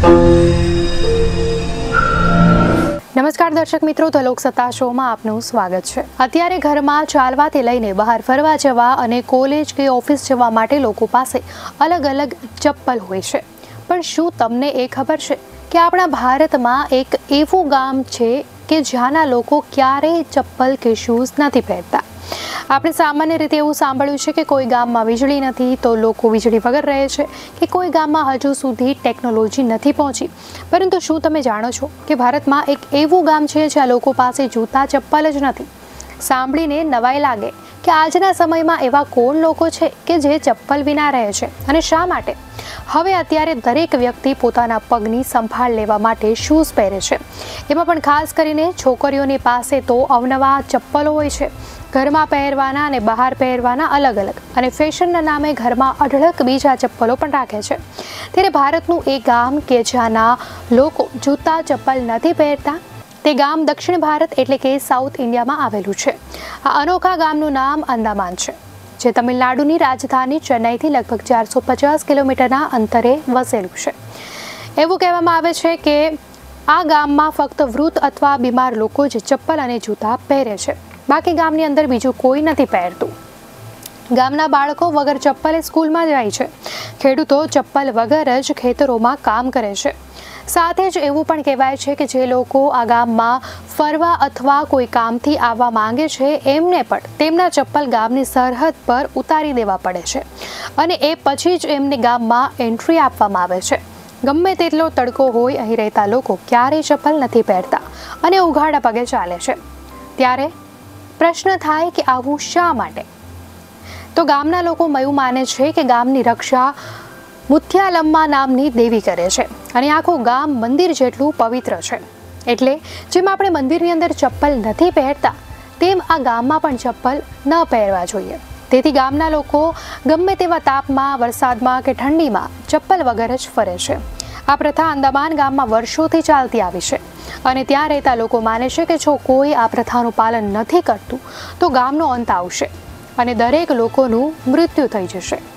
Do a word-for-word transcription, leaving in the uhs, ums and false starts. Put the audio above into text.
નમસ્કાર દર્શક મિત્રો, તો લોકસત્તા શોમાં આપનું સ્વાગત છે। અત્યારે ઘરમાં ચાલવાથી લઈને બહાર ફરવા જવા અને કોલેજ કે ઓફિસ જવા માટે લોકો પાસે અલગ અલગ ચપ્પલ હોય છે, પણ શું તમને એ ખબર છે કે આપણા ભારતમાં એક એવું ગામ છે કે જ્યાંના લોકો ક્યારેય ચપ્પલ કે શૂઝ નથી પહેરતા। આપણે સામાન્ય રીતે એવું સાંભળ્યું છે કે કોઈ ગામમાં વીજળી નથી તો લોકો વીજળી વગર રહે છે, કે કોઈ ગામમાં હજુ સુધી ટેકનોલોજી નથી પહોંચી। પરંતુ શું તમે જાણો છો કે ભારતમાં એક એવું ગામ છે જ્યાં લોકો પાસે જૂતા ચપ્પલ જ નથી? સાંભળીને નવાઈ લાગે કે આજના સમયમાં એવા કોણ લોકો છે કે જે ચપ્પલ વિના રહે છે અને શા માટે? હવે અત્યારે દરેક વ્યક્તિ પોતાના પગની સંભાળ લેવા માટે શૂઝ પહેરે છે, એમાં પણ ખાસ કરીને છોકરીઓની પાસે તો અવનવા ચપ્પલો હોય છે, ઘરમાં પહેરવાના અને બહાર પહેરવાના અલગ અલગ, અને ફેશનના નામે ઘરમાં અઢળક બીજા ચપ્પલો પણ રાખે છે। ત્યારે ભારતનું એ ગામ કે જ્યાંના લોકો જૂતા ચપ્પલ નથી પહેરતા, તે ગામ દક્ષિણ ભારત એટલે કે સાઉથ ઇન્ડિયામાં આવેલું છે। આ અનોખા ગામનું નામ અંદામાન છે, જે તમિલનાડુની રાજધાની ચેન્નઈથી લગભગ ચારસો પચાસ કિલોમીટરના અંતરે વસેલું છે। એવું કહેવામાં આવે છે કે આ ગામમાં ફક્ત વૃદ્ધ અથવા બીમાર લોકો જ ચપ્પલ અને જૂતા પહેરે છે, બાકી ગામની અંદર બીજું કોઈ નથી પહેરતું। ગામના બાળકો વગર ચપ્પલે સ્કૂલમાં જાય છે, ખેડૂતો ચપ્પલ વગર જ ખેતરોમાં કામ કરે છે। સાથે જ એવું પણ કહેવાય છે કે જે લોકો આ ગામમાં ફરવા અથવા કોઈ કામથી આવવા માંગે છે એમને પણ તેમના ચપ્પલ ગામની સરહદ પર ઉતારી દેવા પડે છે, અને એ પછી જ એમને ગામમાં એન્ટ્રી આપવામાં આવે છે। ગમે તેટલો તડકો હોય, અહીં રહેતા લોકો ક્યારેય ચપ્પલ નથી પહેરતા અને ઉઘાડા પગે ચાલે છે। ત્યારે પ્રશ્ન થાય કે આવું શા માટે? તો ગામના લોકો એવું માને છે કે ગામની રક્ષા મુથ્યાલમ્મા નામની દેવી કરે છે, અને આખું ગામ મંદિર જેટલું પવિત્ર છે। એટલે જેમ આપણે મંદિરની અંદર ચપ્પલ નથી પહેરતા, તેમ આ ગામમાં પણ ચપ્પલ ન પહેરવા જોઈએ। તેથી ગામના લોકો ગમે તેવા તાપમાં, વરસાદમાં કે ઠંડીમાં ચપ્પલ વગર જ ફરે છે। આ પ્રથા અંદામાન ગામમાં વર્ષોથી ચાલતી આવી છે, અને ત્યાં રહેતા લોકો માને છે કે જો કોઈ આ પ્રથાનું પાલન નથી કરતું તો ગામનો અંત આવશે અને દરેક લોકોનું મૃત્યુ થઈ જશે।